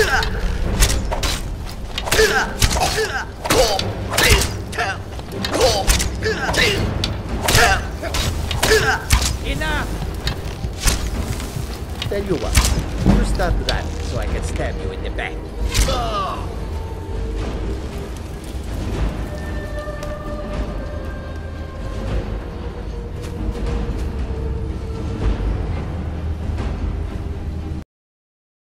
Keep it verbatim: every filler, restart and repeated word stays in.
Enough! Tell you what, you start running so I can stab you in the back.